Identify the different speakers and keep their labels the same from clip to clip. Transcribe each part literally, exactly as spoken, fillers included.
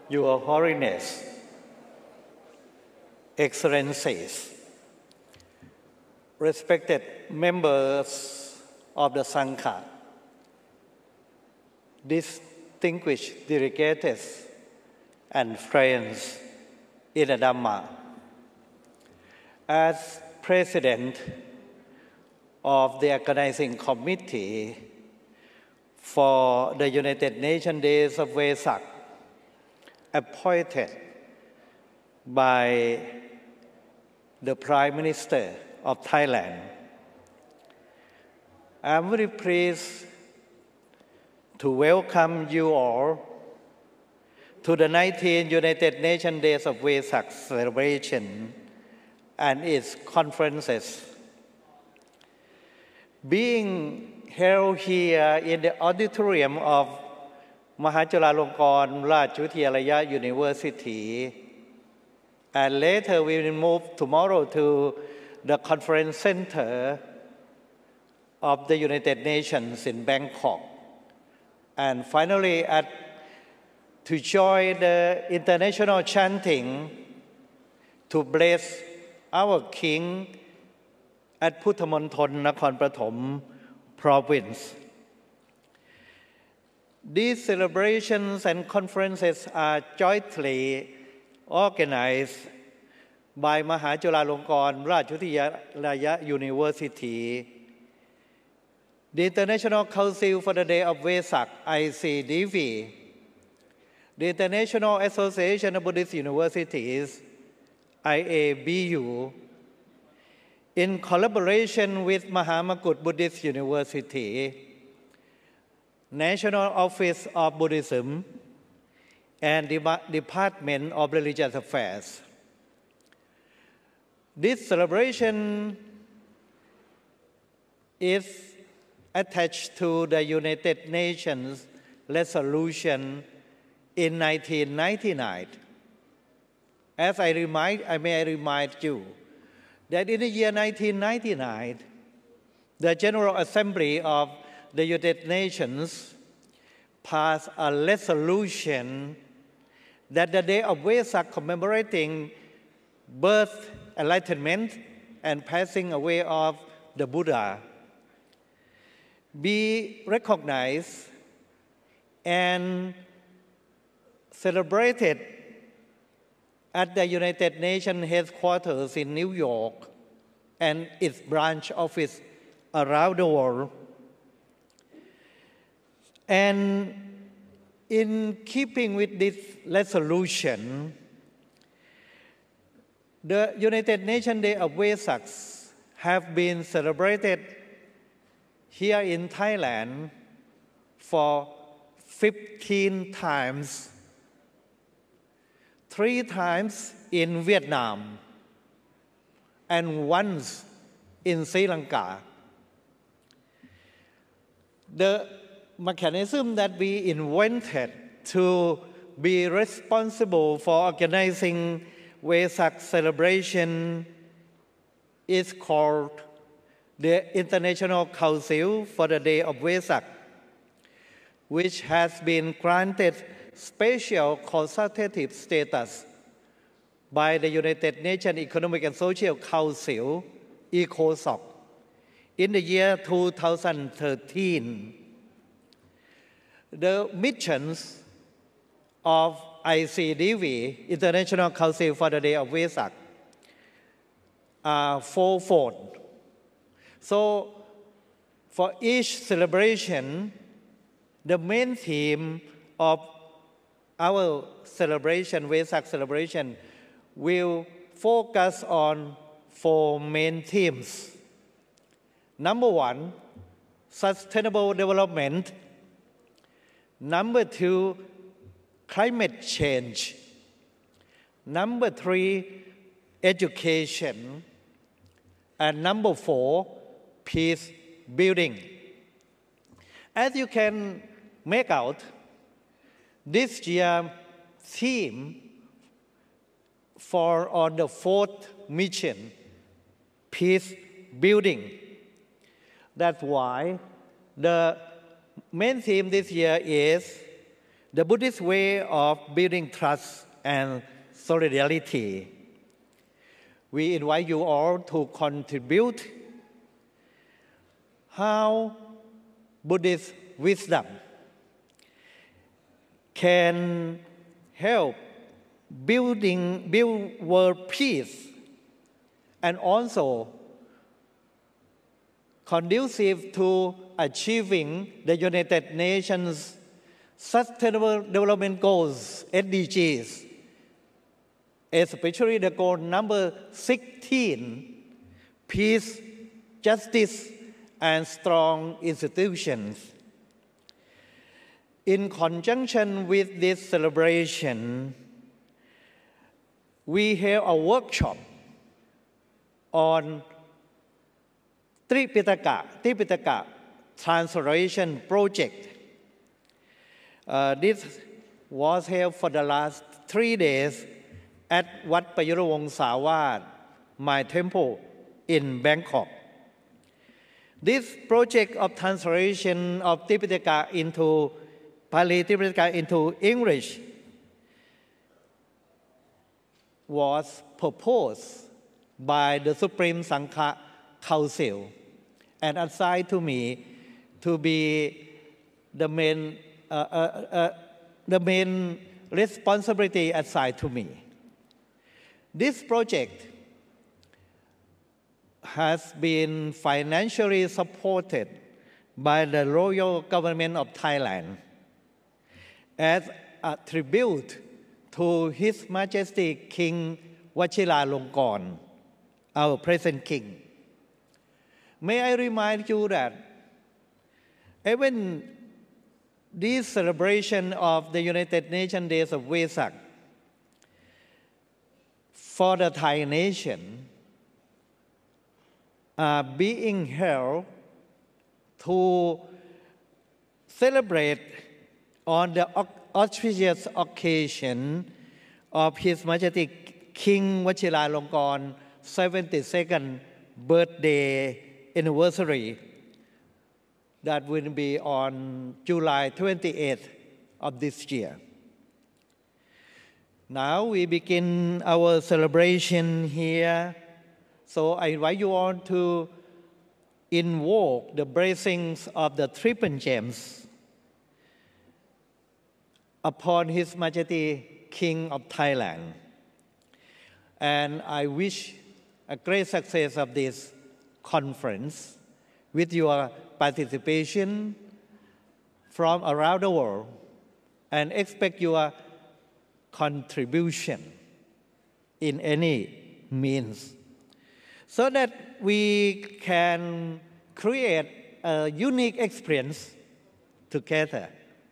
Speaker 1: Your Holiness, Excellencies, respected members of the Sangha, distinguished delegates and friends in the Dhamma, as President of the Organizing Committee for the United Nations Days of Vesak, appointed by the Prime Minister of Thailand, I am very pleased to welcome you all to the nineteenth United Nations Days of Vesak celebration and its conferences. Being held here in the auditorium of Mahachulalongkorn Rajavitiyalaya University, and later we will move tomorrow to the conference center of the United Nations in Bangkok, and finally at to join the international chanting to bless our King at Puttamonthon, Nakhon Pathom province. These celebrations and conferences are jointly organized by Mahachulalongkorn Rajavitiyalaya University, the International Council for the Day of Vesak, I C D V, the International Association of Buddhist Universities, I A B U, in collaboration with Mahamakut Buddhist University, National Office of Buddhism, and the Department of Religious Affairs. This celebration is attached to the United Nations resolution in nineteen ninety-nine. As I remind, I may remind you that in the year nineteen ninety-nine, the General Assembly of the United Nations passed a resolution that the Day of Vesak commemorating birth, enlightenment, and passing away of the Buddha be recognized and celebrated at the United Nations headquarters in New York and its branch office around the world. And in keeping with this resolution, the United Nations Day of Vesak have been celebrated here in Thailand for fifteen times, three times in Vietnam, and once in Sri Lanka. The mechanism that we invented to be responsible for organizing Vesak celebration is called the International Council for the Day of Vesak, which has been granted special consultative status by the United Nations Economic and Social Council, ECOSOC, in the year two thousand thirteen. The missions of I C D V, International Council for the Day of Vesak, are fourfold. So, for each celebration, the main theme of our celebration, Vesak celebration, will focus on four main themes. Number one, sustainable development. Number two, climate change. Number three, education. And number four, peace building. As you can make out, this year's theme for on the fourth mission, peace building. That's why the main theme this year is the Buddhist way of building trust and solidarity. We invite you all to contribute how Buddhist wisdom can help building build world peace and also conducive to achieving the United Nations Sustainable Development Goals, S D Gs, especially the goal number sixteen, peace, justice, and strong institutions. In conjunction with this celebration, we held a workshop on Tripitaka, Tripitaka Translation Project. Uh, this was held for the last three days at Wat Payurawong Sawat, my temple in Bangkok. This project of translation of Tripitaka into Pali Tripitaka into English was proposed by the Supreme Sangha Council and assigned to me to be the main, uh, uh, uh, the main responsibility assigned to me. This project has been financially supported by the Royal Government of Thailand as a tribute to His Majesty King Vajiralongkorn, our present king. May I remind you that even this celebration of the United Nations Days of Vesak for the Thai nation are being held to celebrate on the auspicious occasion of His Majesty King Vajiralongkorn's seventy-second birthday anniversary that will be on July twenty-eighth of this year. Now we begin our celebration here, so I invite you all to invoke the blessings of the Triple Gems upon His Majesty King of Thailand. And I wish a great success of this conference with your participation from around the world and expect your contribution in any means so that we can create a unique experience together,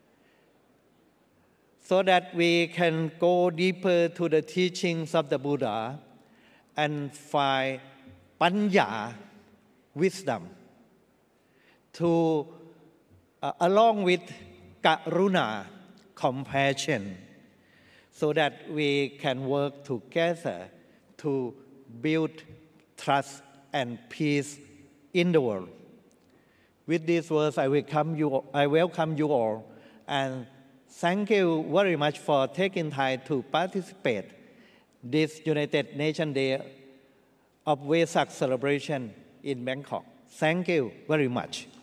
Speaker 1: so that we can go deeper to the teachings of the Buddha and find panya, wisdom, to, uh, along with karuna, compassion, so that we can work together to build trust and peace in the world. With these words, I welcome you, I welcome you all, and thank you very much for taking time to participate in this United Nations Day of Vesak celebration in Bangkok. Thank you very much.